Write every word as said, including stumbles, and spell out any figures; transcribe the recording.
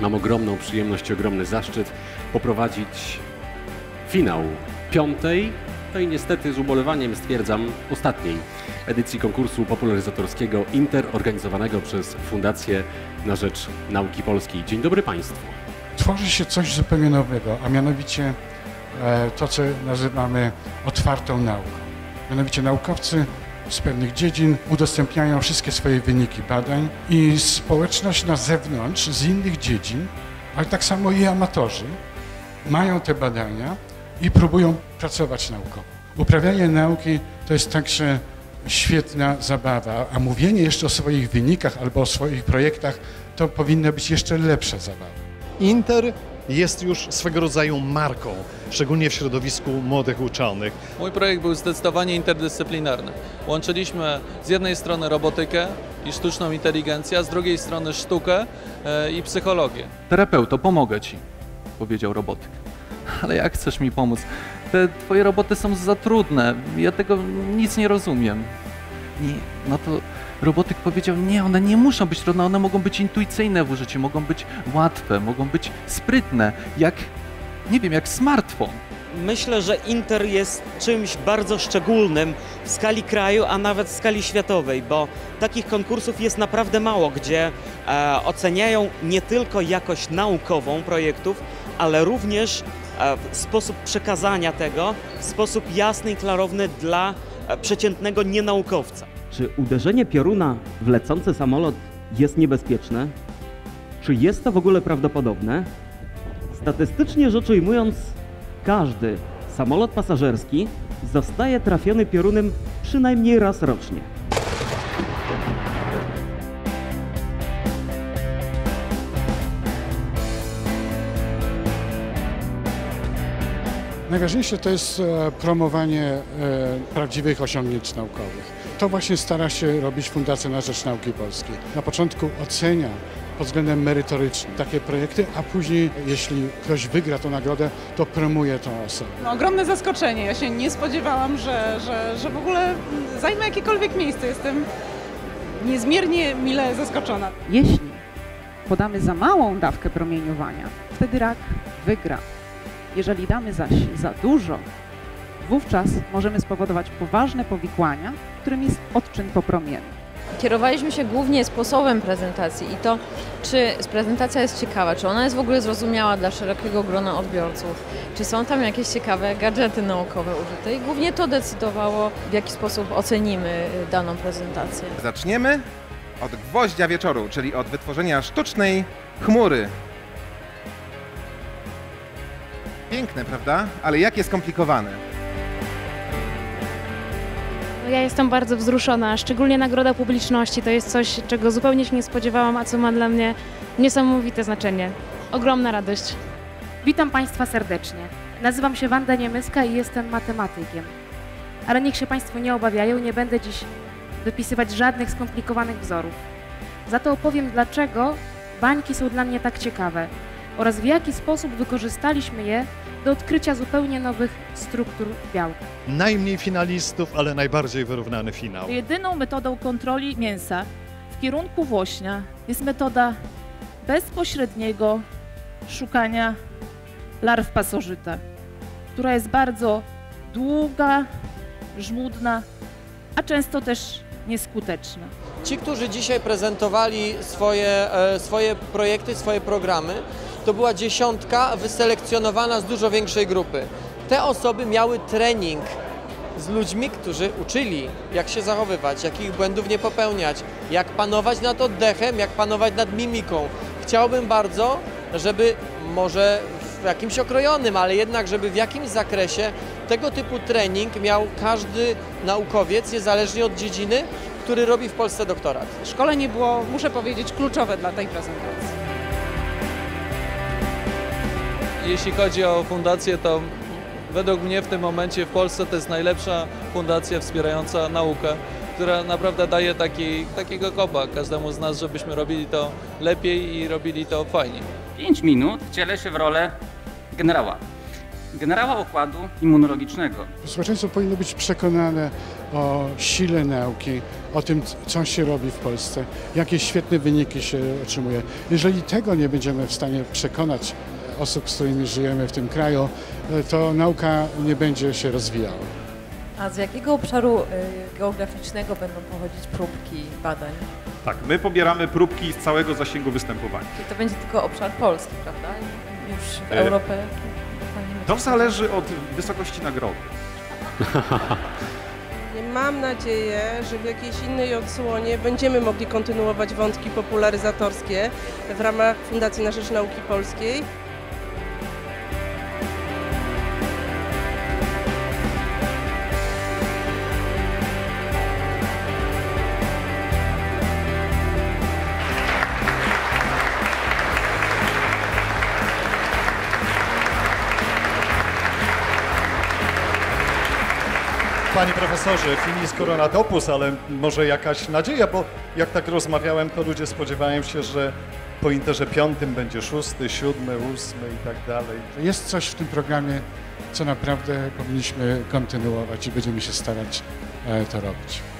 Mam ogromną przyjemność i ogromny zaszczyt poprowadzić finał piątej, no i niestety z ubolewaniem stwierdzam ostatniej edycji konkursu popularyzatorskiego Inter organizowanego przez Fundację na Rzecz Nauki Polskiej. Dzień dobry Państwu. Tworzy się coś zupełnie nowego, a mianowicie to, co nazywamy otwartą nauką. Mianowicie naukowcy z pewnych dziedzin udostępniają wszystkie swoje wyniki badań i społeczność na zewnątrz, z innych dziedzin, ale tak samo i amatorzy, mają te badania i próbują pracować naukowo. Uprawianie nauki to jest także świetna zabawa, a mówienie jeszcze o swoich wynikach albo o swoich projektach to powinna być jeszcze lepsza zabawa. Inter jest już swego rodzaju marką, szczególnie w środowisku młodych uczonych. Mój projekt był zdecydowanie interdyscyplinarny. Łączyliśmy z jednej strony robotykę i sztuczną inteligencję, a z drugiej strony sztukę i psychologię. Terapeuto, pomogę Ci, powiedział robotyk. Ale jak chcesz mi pomóc? Te Twoje roboty są za trudne, ja tego nic nie rozumiem. Nie, no to robotyk powiedział, nie, one nie muszą być trudne, one mogą być intuicyjne w użyciu, mogą być łatwe, mogą być sprytne, jak, nie wiem, jak smartfon. Myślę, że Inter jest czymś bardzo szczególnym w skali kraju, a nawet w skali światowej, bo takich konkursów jest naprawdę mało, gdzie e, oceniają nie tylko jakość naukową projektów, ale również e, sposób przekazania tego w sposób jasny i klarowny dla e, przeciętnego nienaukowca. Czy uderzenie pioruna w lecący samolot jest niebezpieczne? Czy jest to w ogóle prawdopodobne? Statystycznie rzecz ujmując, każdy samolot pasażerski zostaje trafiony piorunem przynajmniej raz rocznie. Najważniejsze to jest promowanie prawdziwych osiągnięć naukowych. To właśnie stara się robić Fundacja na Rzecz Nauki Polskiej. Na początku ocenia pod względem merytorycznym takie projekty, a później, jeśli ktoś wygra tę nagrodę, to promuje tą osobę. No, ogromne zaskoczenie. Ja się nie spodziewałam, że, że, że w ogóle zajmę jakiekolwiek miejsce. Jestem niezmiernie mile zaskoczona. Jeśli podamy za małą dawkę promieniowania, wtedy rak wygra. Jeżeli damy zaś za dużo, wówczas możemy spowodować poważne powikłania, którym jest odczyn popromienny. Kierowaliśmy się głównie sposobem prezentacji i to, czy prezentacja jest ciekawa, czy ona jest w ogóle zrozumiała dla szerokiego grona odbiorców, czy są tam jakieś ciekawe gadżety naukowe użyte i głównie to decydowało, w jaki sposób ocenimy daną prezentację. Zaczniemy od gwoździa wieczoru, czyli od wytworzenia sztucznej chmury. Piękne, prawda? Ale jakie skomplikowane. Ja jestem bardzo wzruszona, szczególnie nagroda publiczności. To jest coś, czego zupełnie się nie spodziewałam, a co ma dla mnie niesamowite znaczenie. Ogromna radość. Witam Państwa serdecznie. Nazywam się Wanda Niemyska i jestem matematykiem. Ale niech się Państwo nie obawiają, nie będę dziś wypisywać żadnych skomplikowanych wzorów. Za to opowiem, dlaczego bańki są dla mnie tak ciekawe oraz w jaki sposób wykorzystaliśmy je do odkrycia zupełnie nowych struktur białka. Najmniej finalistów, ale najbardziej wyrównany finał. Jedyną metodą kontroli mięsa w kierunku włośnia jest metoda bezpośredniego szukania larw pasożyta, która jest bardzo długa, żmudna, a często też nieskuteczna. Ci, którzy dzisiaj prezentowali swoje, swoje projekty, swoje programy, to była dziesiątka wyselekcjonowana z dużo większej grupy. Te osoby miały trening z ludźmi, którzy uczyli, jak się zachowywać, jakich błędów nie popełniać, jak panować nad oddechem, jak panować nad mimiką. Chciałbym bardzo, żeby może w jakimś okrojonym, ale jednak, żeby w jakimś zakresie tego typu trening miał każdy naukowiec, niezależnie od dziedziny, który robi w Polsce doktorat. Szkolenie było, muszę powiedzieć, kluczowe dla tej prezentacji. Jeśli chodzi o fundację, to według mnie w tym momencie w Polsce to jest najlepsza fundacja wspierająca naukę, która naprawdę daje taki, takiego kopa każdemu z nas, żebyśmy robili to lepiej i robili to fajnie. pięć minut wcielę się w rolę generała. Generała układu immunologicznego. Społeczeństwo powinno być przekonane o sile nauki, o tym, co się robi w Polsce, jakie świetne wyniki się otrzymuje. Jeżeli tego nie będziemy w stanie przekonać osób, z którymi żyjemy w tym kraju, to nauka nie będzie się rozwijała. A z jakiego obszaru y, geograficznego będą pochodzić próbki badań? Tak, my pobieramy próbki z całego zasięgu występowania. Czyli to będzie tylko obszar Polski, prawda? Już w E, Europę? To zależy od wysokości nagrody. Mam nadzieję, że w jakiejś innej odsłonie będziemy mogli kontynuować wątki popularyzatorskie w ramach Fundacji na Rzecz Nauki Polskiej. Panie profesorze, finis coronatopus, ale może jakaś nadzieja, bo jak tak rozmawiałem, to ludzie spodziewają się, że po Interze piątym będzie szósty, siódmy, ósmy i tak dalej. Jest coś w tym programie, co naprawdę powinniśmy kontynuować i będziemy się starać to robić.